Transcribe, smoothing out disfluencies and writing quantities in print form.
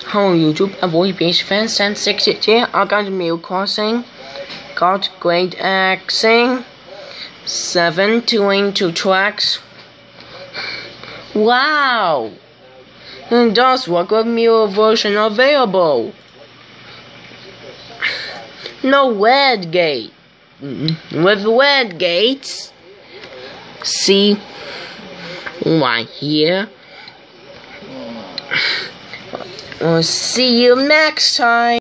Hello YouTube, avoid beach fans and 60. I got milk crossing, got great axing, 7 doing 2 tracks. Wow! And does work with mirror version available. No red gate. With red gates. See right here. See you next time.